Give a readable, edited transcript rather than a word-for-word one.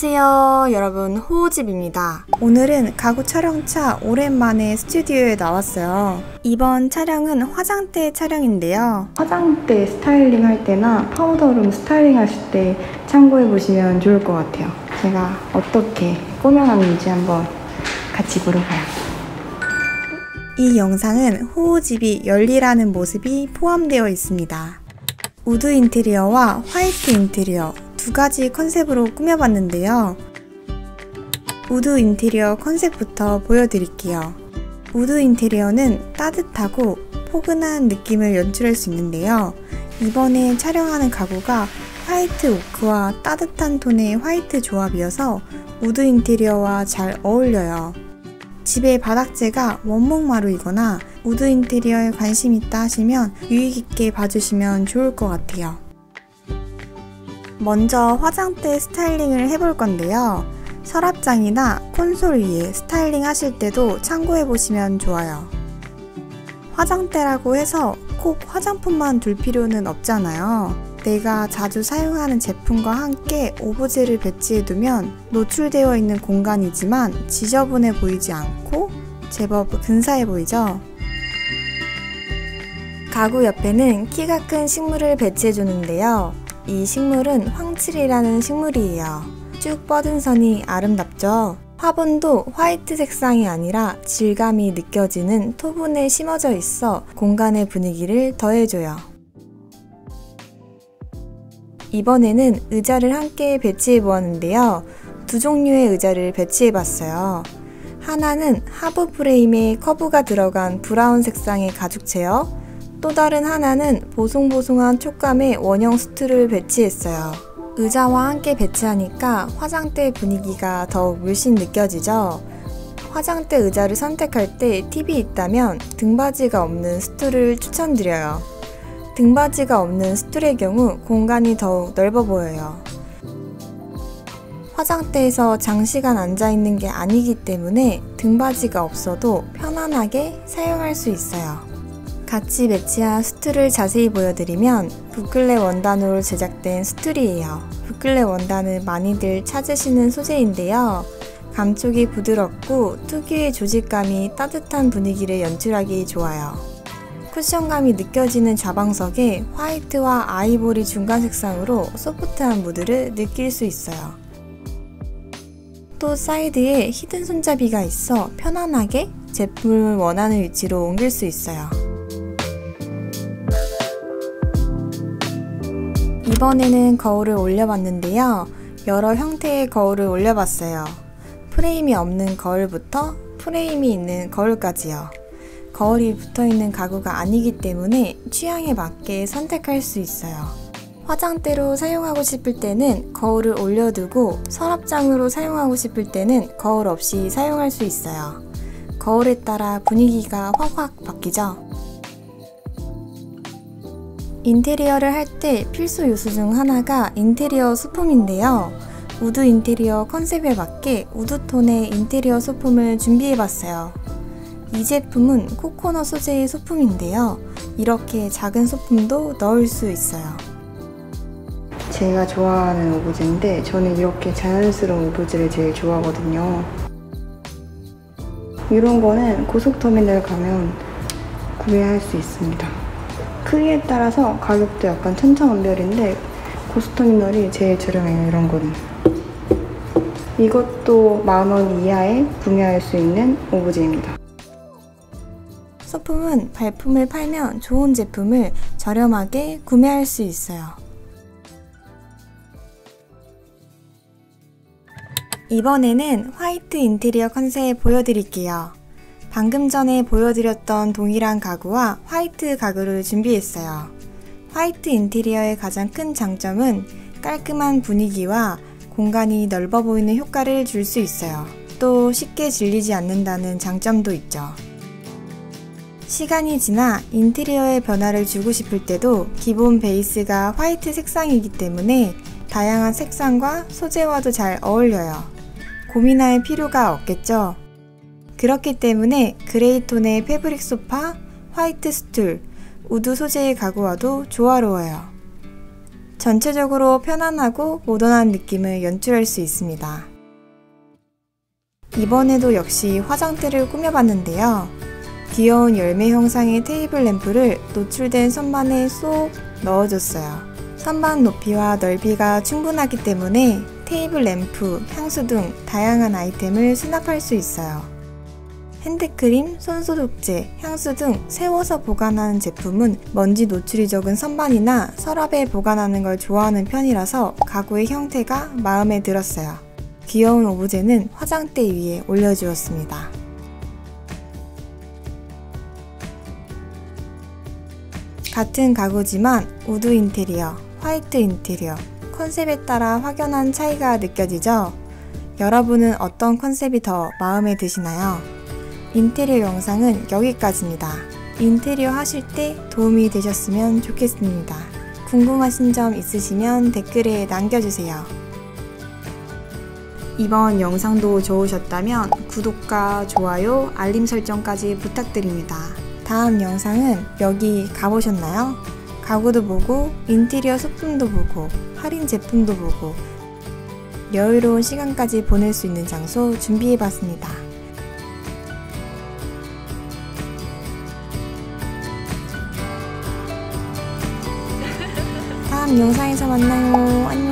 안녕하세요 여러분, 호우집입니다. 오늘은 가구 촬영차 오랜만에 스튜디오에 나왔어요. 이번 촬영은 화장대 촬영인데요. 화장대 스타일링 할 때나 파우더룸 스타일링 하실 때 참고해 보시면 좋을 것 같아요. 제가 어떻게 꾸며놨는지 한번 같이 보러 가요. 이 영상은 호우집이 열일하는 모습이 포함되어 있습니다. 우드 인테리어와 화이트 인테리어 두 가지 컨셉으로 꾸며봤는데요. 우드 인테리어 컨셉부터 보여드릴게요. 우드 인테리어는 따뜻하고 포근한 느낌을 연출할 수 있는데요. 이번에 촬영하는 가구가 화이트 오크와 따뜻한 톤의 화이트 조합이어서 우드 인테리어와 잘 어울려요. 집의 바닥재가 원목마루이거나 우드 인테리어에 관심 있다 하시면 유의깊게 봐주시면 좋을 것 같아요. 먼저 화장대 스타일링을 해볼 건데요. 서랍장이나 콘솔 위에 스타일링 하실 때도 참고해 보시면 좋아요. 화장대라고 해서 꼭 화장품만 둘 필요는 없잖아요. 내가 자주 사용하는 제품과 함께 오브제를 배치해 두면 노출되어 있는 공간이지만 지저분해 보이지 않고 제법 근사해 보이죠? 가구 옆에는 키가 큰 식물을 배치해 주는데요. 이 식물은 황칠이라는 식물이에요. 쭉 뻗은 선이 아름답죠? 화분도 화이트 색상이 아니라 질감이 느껴지는 토분에 심어져 있어 공간의 분위기를 더해줘요. 이번에는 의자를 함께 배치해 보았는데요. 두 종류의 의자를 배치해 봤어요. 하나는 하부 프레임에 커브가 들어간 브라운 색상의 가죽 체어, 또 다른 하나는 보송보송한 촉감의 원형 스툴을 배치했어요. 의자와 함께 배치하니까 화장대 분위기가 더욱 물씬 느껴지죠? 화장대 의자를 선택할 때 팁이 있다면 등받이가 없는 스툴을 추천드려요. 등받이가 없는 스툴의 경우 공간이 더욱 넓어 보여요. 화장대에서 장시간 앉아있는 게 아니기 때문에 등받이가 없어도 편안하게 사용할 수 있어요. 같이 매치한 스툴을 자세히 보여드리면 부클레 원단으로 제작된 스툴이에요. 부클레 원단은 많이들 찾으시는 소재인데요. 감촉이 부드럽고 특유의 조직감이 따뜻한 분위기를 연출하기 좋아요. 쿠션감이 느껴지는 좌방석에 화이트와 아이보리 중간 색상으로 소프트한 무드를 느낄 수 있어요. 또 사이드에 히든 손잡이가 있어 편안하게 제품을 원하는 위치로 옮길 수 있어요. 이번에는 거울을 올려봤는데요. 여러 형태의 거울을 올려봤어요. 프레임이 없는 거울부터 프레임이 있는 거울까지요. 거울이 붙어있는 가구가 아니기 때문에 취향에 맞게 선택할 수 있어요. 화장대로 사용하고 싶을 때는 거울을 올려두고 서랍장으로 사용하고 싶을 때는 거울 없이 사용할 수 있어요. 거울에 따라 분위기가 확확 바뀌죠? 인테리어를 할 때 필수 요소 중 하나가 인테리어 소품인데요. 우드 인테리어 컨셉에 맞게 우드톤의 인테리어 소품을 준비해봤어요. 이 제품은 코코넛 소재의 소품인데요. 이렇게 작은 소품도 넣을 수 있어요. 제가 좋아하는 오브제인데 저는 이렇게 자연스러운 오브제를 제일 좋아하거든요. 이런 거는 고속터미널 가면 구매할 수 있습니다. 크기에 따라서 가격도 약간 천차만별인데 고속터미널이 제일 저렴해요. 이런 거는. 이것도 10,000원 이하에 구매할 수 있는 오브제입니다. 소품은 발품을 팔면 좋은 제품을 저렴하게 구매할 수 있어요. 이번에는 화이트 인테리어 컨셉 보여드릴게요. 방금 전에 보여드렸던 동일한 가구와 화이트 가구를 준비했어요. 화이트 인테리어의 가장 큰 장점은 깔끔한 분위기와 공간이 넓어 보이는 효과를 줄 수 있어요. 또 쉽게 질리지 않는다는 장점도 있죠. 시간이 지나 인테리어에 변화를 주고 싶을 때도 기본 베이스가 화이트 색상이기 때문에 다양한 색상과 소재와도 잘 어울려요. 고민할 필요가 없겠죠? 그렇기 때문에 그레이 톤의 패브릭 소파, 화이트 스툴, 우드 소재의 가구와도 조화로워요. 전체적으로 편안하고 모던한 느낌을 연출할 수 있습니다. 이번에도 역시 화장대를 꾸며봤는데요. 귀여운 열매 형상의 테이블 램프를 노출된 선반에 쏙 넣어줬어요. 선반 높이와 넓이가 충분하기 때문에 테이블 램프, 향수 등 다양한 아이템을 수납할 수 있어요. 핸드크림, 손소독제, 향수 등 세워서 보관하는 제품은 먼지 노출이 적은 선반이나 서랍에 보관하는 걸 좋아하는 편이라서 가구의 형태가 마음에 들었어요. 귀여운 오브제는 화장대 위에 올려주었습니다. 같은 가구지만 우드 인테리어, 화이트 인테리어, 컨셉에 따라 확연한 차이가 느껴지죠? 여러분은 어떤 컨셉이 더 마음에 드시나요? 인테리어 영상은 여기까지입니다. 인테리어 하실 때 도움이 되셨으면 좋겠습니다. 궁금하신 점 있으시면 댓글에 남겨주세요. 이번 영상도 좋으셨다면 구독과 좋아요, 알림 설정까지 부탁드립니다. 다음 영상은 여기 가보셨나요? 가구도 보고, 인테리어 소품도 보고, 할인 제품도 보고, 여유로운 시간까지 보낼 수 있는 장소 준비해봤습니다. 다음 영상에서 만나요. 안녕.